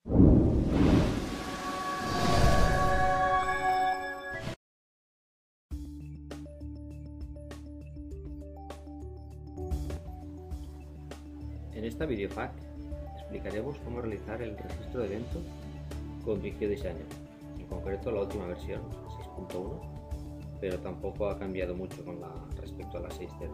En esta videopack explicaremos cómo realizar el registro de eventos con Vigio Designer, en concreto la última versión, 6.1, pero tampoco ha cambiado mucho respecto a la 6.0.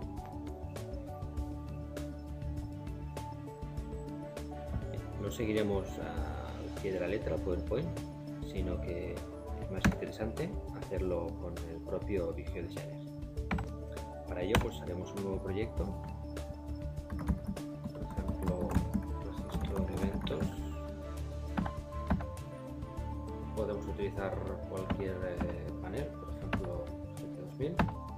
No seguiremos al pie de la letra el PowerPoint, sino que es más interesante hacerlo con el propio Vigio Designer. Para ello pues haremos un nuevo proyecto. Podemos utilizar cualquier panel, por ejemplo GT2000.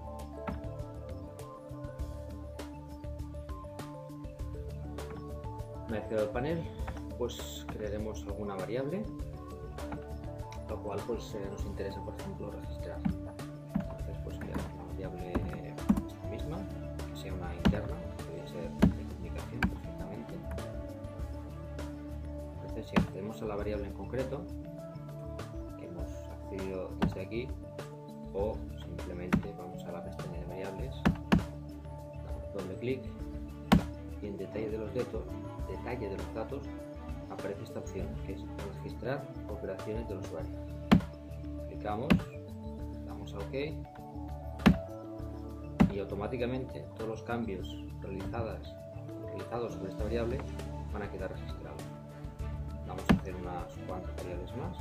Una vez creado el panel, pues crearemos alguna variable, lo cual pues nos interesa, por ejemplo, registrar. Entonces pues creamos una variable esta misma, que sea una interna, puede ser de comunicación perfectamente. Entonces si accedemos a la variable en concreto, desde aquí, o simplemente vamos a la pestaña de variables, doble clic y en detalle de los datos aparece esta opción que es registrar operaciones del usuario. Clicamos, damos a OK y automáticamente todos los cambios realizados sobre esta variable van a quedar registrados. Vamos a hacer unas cuantas variables más.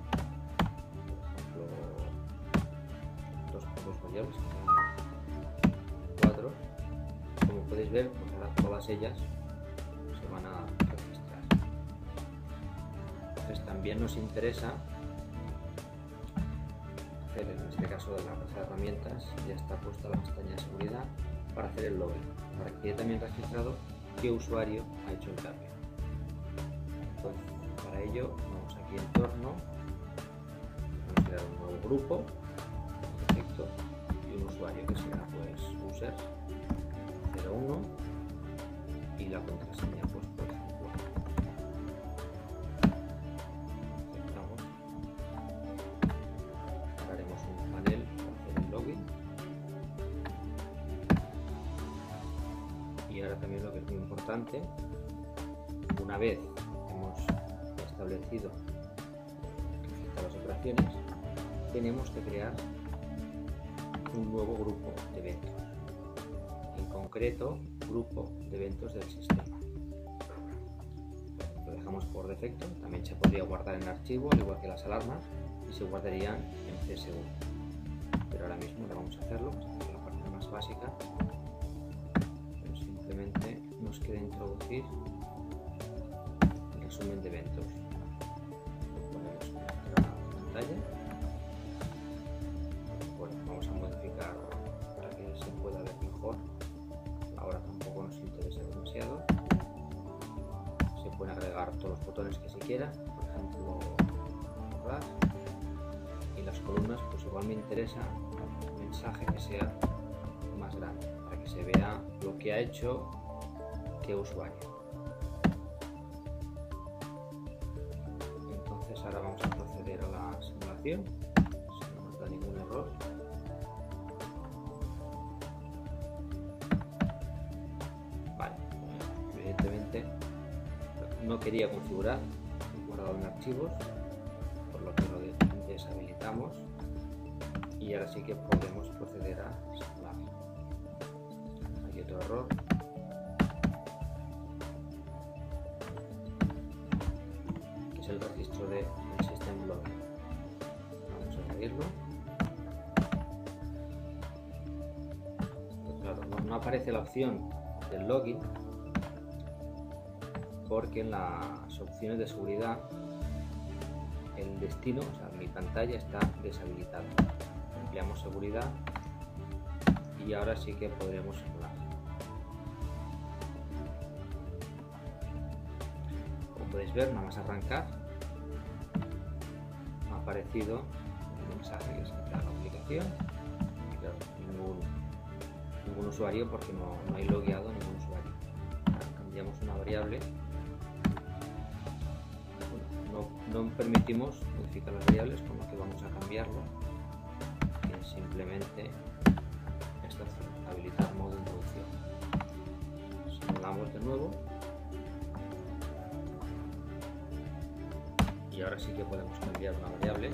Dos variables, 4. Como podéis ver, pues ahora todas ellas se van a registrar. Entonces también nos interesa hacer, en este caso de la caja de herramientas, ya está puesta la pestaña de seguridad para hacer el login, para que quede también registrado qué usuario ha hecho el cambio. Entonces, para ello vamos aquí en entorno, vamos a crear un nuevo grupo y un usuario que será pues user 01 y la contraseña pues por ejemplo aceptamos. Haremos un panel para hacer el login y ahora también lo que es muy importante, una vez hemos establecido las operaciones, tenemos que crear un nuevo grupo de eventos, en concreto grupo de eventos del sistema. Lo dejamos por defecto, también se podría guardar en archivo al igual que las alarmas y se guardarían en CS1, pero ahora mismo no vamos a hacerlo, vamos a hacer la parte más básica, pero simplemente nos queda introducir el resumen de eventos. Lo ponemos en nuestra pantalla. Vamos a modificar para que se pueda ver mejor. Ahora tampoco nos interesa demasiado. Se pueden agregar todos los botones que se quiera, por ejemplo borrar. Y las columnas, pues igual me interesa un mensaje que sea más grande para que se vea lo que ha hecho qué usuario. Entonces ahora vamos a proceder a la simulación si no nos da ningún error. Evidentemente no quería configurar el guardado en archivos, por lo que lo deshabilitamos y ahora sí que podemos proceder a simular. Hay otro error, que es el registro del System Login. Vamos a añadirlo. Pues claro, no aparece la opción del login porque en las opciones de seguridad el destino, o sea, mi pantalla está deshabilitada. Ampliamos seguridad y ahora sí que podremos simular. Como podéis ver, nada más arrancar ha aparecido un mensaje que se crea la aplicación y claro, ningún usuario porque no hay logueado ningún usuario. Ahora cambiamos una variable, no permitimos modificar las variables, con lo que vamos a cambiarlo, que es simplemente esta opción, habilitar modo introducción. Simulamos de nuevo y ahora sí que podemos cambiar una variable,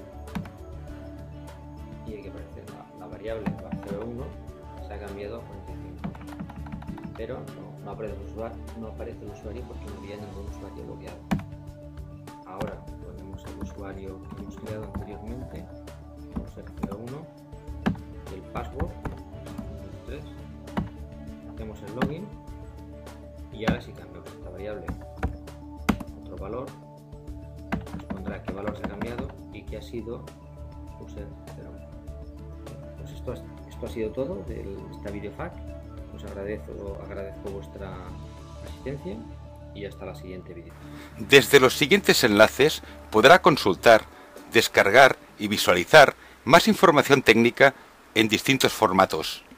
y hay que aparecer la variable va 0,1 se ha cambiado a 45, pero no aparece el usuario porque no había ningún usuario logueado. Ahora ponemos el usuario que hemos creado anteriormente, vamos a 0,1 y el password 3, hacemos el login y ahora sí cambiamos esta variable otro valor, nos pondrá qué valor se ha cambiado y que ha sido user 0,1. Pues esto ha sido todo de esta videofac. Os agradezco vuestra asistencia y hasta la siguiente vídeo. Desde los siguientes enlaces podrá consultar, descargar y visualizar más información técnica en distintos formatos.